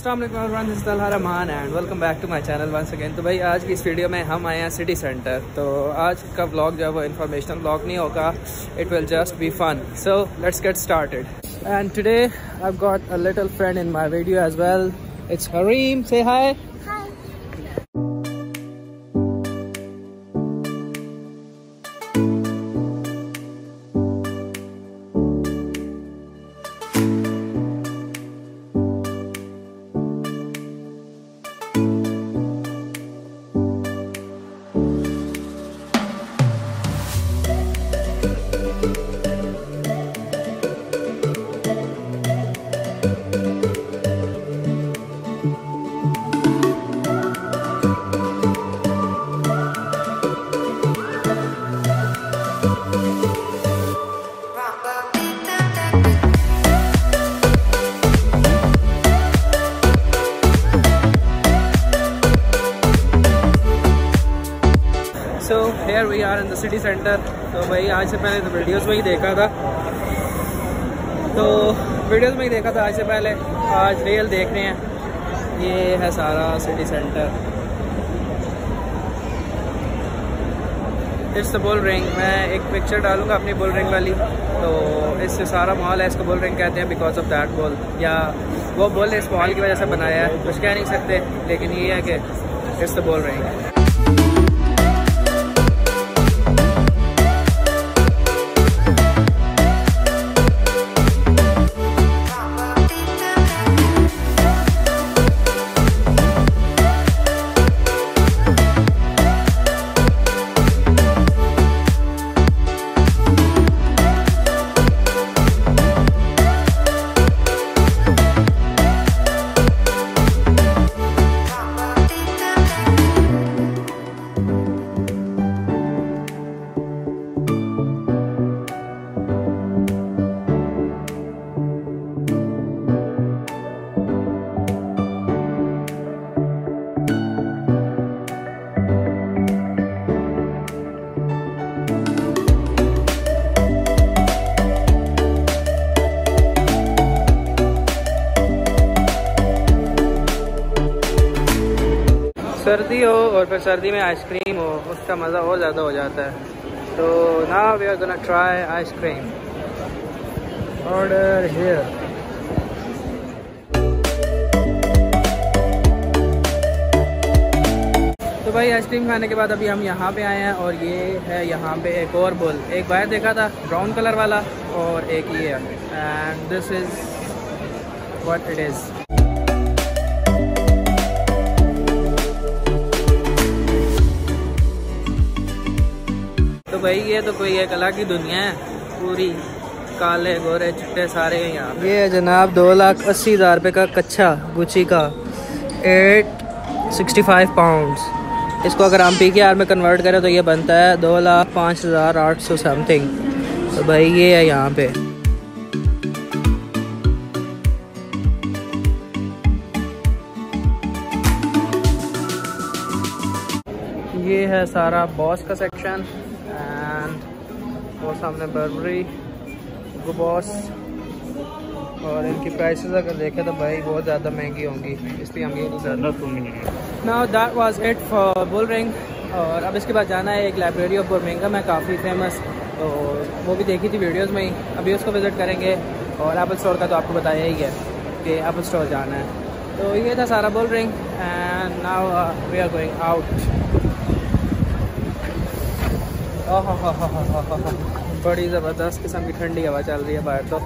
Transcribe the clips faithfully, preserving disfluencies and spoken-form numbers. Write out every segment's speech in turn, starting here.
अस्सलाम वालेकुम everyone, this is Talha Rahman and welcome back to my channel once again. तो भाई आज की इस वीडियो में हम आए हैं सिटी सेंटर। तो आज का व्लॉग जो है वो इन्फॉर्मेशनल व्लॉग नहीं होगा, it will just be fun. So let's get started and today I have got a little friend in my video as well. It's Hareem, say hi. So here we are in the city centre. तो भाई आज से पहले तो videos में ही देखा था, तो वीडियोस में ही देखा था आज से पहले, आज रियल देख रहे हैं। ये है सारा city centre, it's the bull ring. मैं एक पिक्चर डालूंगा अपनी बुल रिंग वाली, तो इससे सारा मॉल है, इसको बुल रिंग कहते हैं बिकॉज ऑफ दैट बुल, या वो बुल इस मॉल की वजह से बनाया है, कुछ कह नहीं सकते, लेकिन ये है कि इट्स द बुल रिंग। सर्दी हो और फिर सर्दी में आइसक्रीम हो, उसका मज़ा और ज़्यादा हो जाता है। तो now we are gonna try ice cream. Order here. तो भाई आइसक्रीम खाने के बाद अभी हम यहाँ पे आए हैं, और ये है यहाँ पे एक और बुल। एक बाहर देखा था ब्राउन कलर वाला, और एक ये, and this is what it is. तो भाई ये तो कोई एक अलग ही दुनिया है, पूरी काले गोरे चिट्टे सारे हैं यहाँ। ये है जनाब दो लाख अस्सी हज़ार रुपये का कच्चा गुची का, एट सिक्सटी फाइव पाउंड्स। इसको अगर हम पी के आर में कन्वर्ट करें तो ये बनता है दो लाख पाँच हज़ार आठ सौ समथिंग। तो भाई ये है यहाँ पे। ये है सारा बॉस का सेक्शन, एंड वो सामने बर्बरी, गो बॉस, और इनकी प्राइसेस अगर देखें तो भाई बहुत ज़्यादा महंगी होंगी, इसलिए हम ये नहीं करना। Now that was it for bull ring. और अब इसके बाद जाना है एक लाइब्रेरी ऑफ बर्मिंघम है, काफ़ी फेमस, तो वो भी देखी थी वीडियोस में ही, अभी उसको विज़िट करेंगे। और एप्पल स्टोर का तो आपको बताया ही है कि एप्पल स्टोर जाना है। तो ये था सारा bull ring, and now we are going out. बड़ी ज़बरदस्त किस्म की ठंडी हवा चल रही है बाहर तो।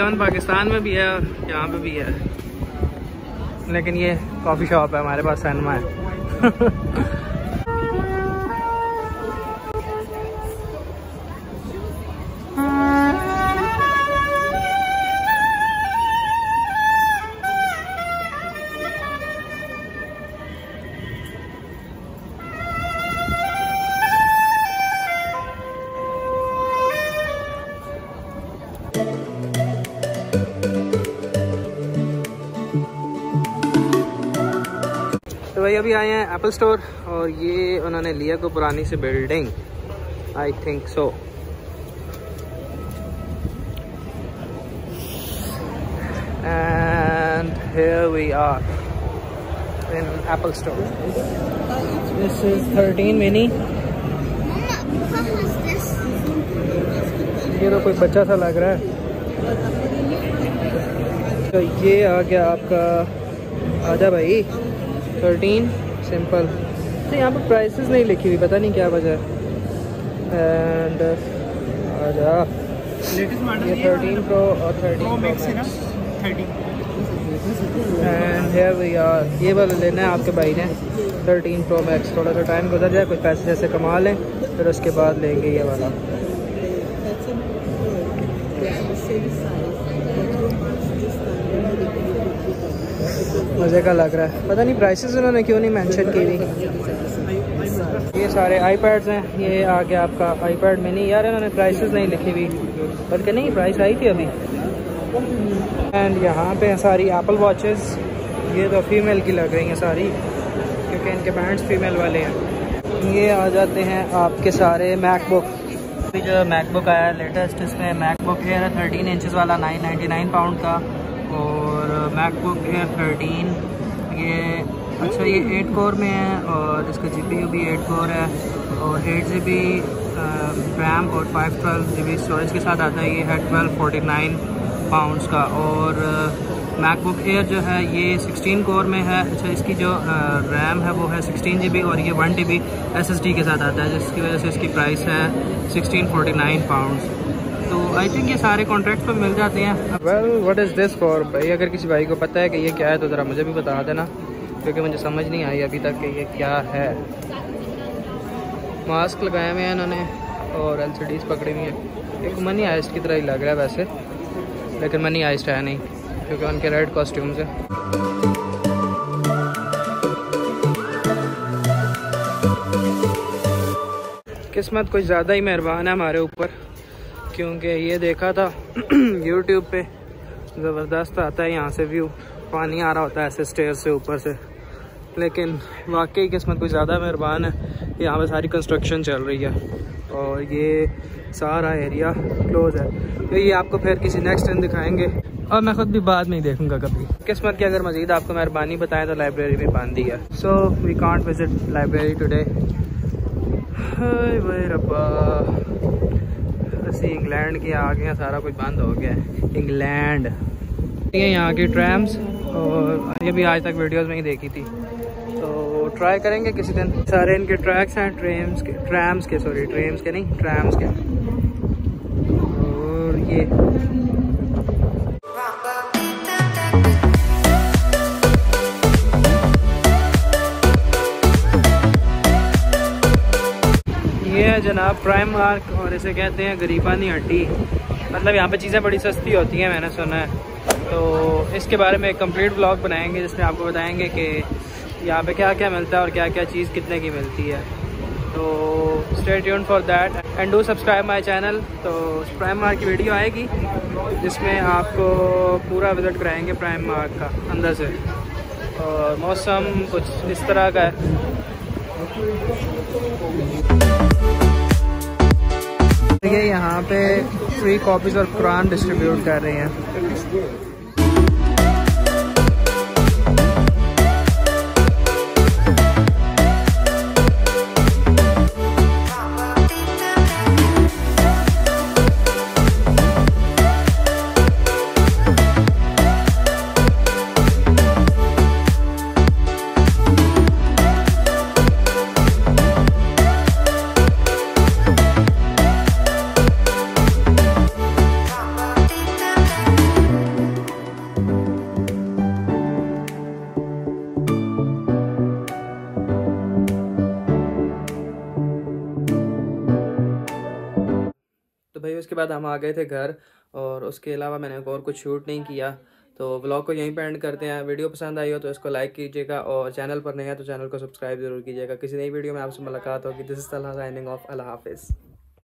तकरीबन पाकिस्तान में भी है और यहाँ पे भी है, लेकिन ये कॉफ़ी शॉप है, हमारे पास सिनेमा है। तो भाई अभी आए हैं एप्पल स्टोर और ये उन्होंने लिया को पुरानी सी building, I think so. And here we are in Apple store. This is thirteen mini. ये तो कोई बच्चा सा लग रहा है। तो ये आ गया आपका, आजा भाई, थर्टीन सिंपल। तो यहाँ पर प्राइसेस नहीं लिखी हुई, पता नहीं क्या वजह है। एंड आजा, ये थर्टीन प्रो और थर्टीन मैक्स है ना, thirteen. And here we are, ये वाला लेना है आपके भाई ने, थर्टीन प्रो मैक्स। थोड़ा सा टाइम गुजर जाए, कुछ पैसे जैसे कमा लें, फिर उसके बाद लेंगे ये वाला। मज़े का लग रहा है, पता नहीं प्राइसेस उन्होंने क्यों नहीं मेंशन की हुई। ये सारे आईपैड्स हैं। ये आ गया आपका आईपैड मिनी। यार इन्होंने प्राइसेस नहीं लिखी हुई, बल्कि नहीं प्राइस आई थी अभी। एंड यहाँ पे सारी एप्पल वॉचेस, ये तो फीमेल की लग रही हैं सारी, क्योंकि इनके बैंड्स फीमेल वाले हैं। ये आ जाते हैं आपके सारे मैकबुक। अभी जो मैकबुक आया है लेटेस्ट, इसमें मैकबुक एयर है थर्टीन इंचज़ वाला, नाइन नाइन्टी नाइन पाउंड का। और मैकबुक एयर थर्टीन, ये अच्छा ये एट कोर में है और इसका जीपीयू भी एट कोर है और एट जी बी रैम और five twelve G B storage के साथ आता है। ये है ट्वेल्व फोर्टी नाइन पाउंड्स का। और मैकबुक एयर जो है ये सिक्सटीन कोर में है। अच्छा, इसकी जो रैम है वो है सिक्सटीन जी बी और ये one T B S S D के साथ आता है, जिसकी वजह से इसकी प्राइस है सिक्सटीन फोर्टी नाइन पाउंड्स। तो आई थिंक ये सारे कॉन्ट्रैक्ट पर मिल जाते हैं। Well what is this for भाई, अगर किसी भाई को पता है कि ये क्या है तो ज़रा मुझे भी बता देना, क्योंकि मुझे समझ नहीं आई अभी तक कि ये क्या है। मास्क लगाए हुए हैं इन्होंने और एलसीडीज़ पकड़ी हुई हैं। एक मनी आइस्ट की तरह ही लग रहा है वैसे, लेकिन मनी आइस्ट है नहीं, क्योंकि उनके रेड कॉस्ट्यूम्स हैं। किस्मत कुछ ज़्यादा ही मेहरबान है हमारे ऊपर, क्योंकि ये देखा था यूट्यूब पे, ज़बरदस्त आता है यहाँ से व्यू, पानी आ रहा होता है ऐसे स्टेयर से ऊपर से। लेकिन वाकई किस्मत कुछ ज़्यादा मेहरबान है, यहाँ पे सारी कंस्ट्रक्शन चल रही है और ये सारा एरिया क्लोज है। तो ये आपको फिर किसी नेक्स्ट दिन दिखाएंगे और मैं ख़ुद भी बाद में ही देखूँगा कभी। किस्मत की अगर मज़ीद आपको मेहरबानी बताएं तो लाइब्रेरी में बंद ही है। So we can't visit library today. भाई रब्बा, ਅਸੀਂ इंग्लैंड के आ गए हैं, सारा कुछ बंद हो गया है इंग्लैंड। ये यहाँ की ट्रैम्स, और ये भी आज तक वीडियोस में ही देखी थी, तो ट्राई करेंगे किसी दिन। सारे इनके ट्रैक्स हैं ट्रेम्स के, ट्रैम्स के, सॉरी ट्रेम्स के नहीं, ट्रैम्स के। और ये ये है जनाब प्राइम मार्क, और इसे कहते हैं गरीबानी हट्टी। मतलब यहाँ पे चीज़ें बड़ी सस्ती होती हैं, मैंने सुना है। तो इसके बारे में एक कंप्लीट ब्लॉग बनाएंगे जिसमें आपको बताएंगे कि यहाँ पे क्या क्या मिलता है और क्या क्या चीज़ कितने की मिलती है। तो stay tuned for that and do subscribe my channel. तो प्राइम मार्क की वीडियो आएगी जिसमें आपको पूरा विजिट कराएंगे प्राइम मार्क का अंदर से। और मौसम कुछ इस तरह का है। ये यहाँ पे फ्री कॉपीज और कुरान डिस्ट्रीब्यूट कर रहे हैं। इसके बाद हम आ गए थे घर, और उसके अलावा मैंने और कुछ शूट नहीं किया। तो व्लॉग को यहीं पे एंड करते हैं। वीडियो पसंद आई हो तो इसको लाइक कीजिएगा, और चैनल पर नहीं है तो चैनल को सब्सक्राइब जरूर कीजिएगा। किसी नई वीडियो में आपसे मुलाकात होगी। This is Talha signing off. अल्लाह हाफिज़।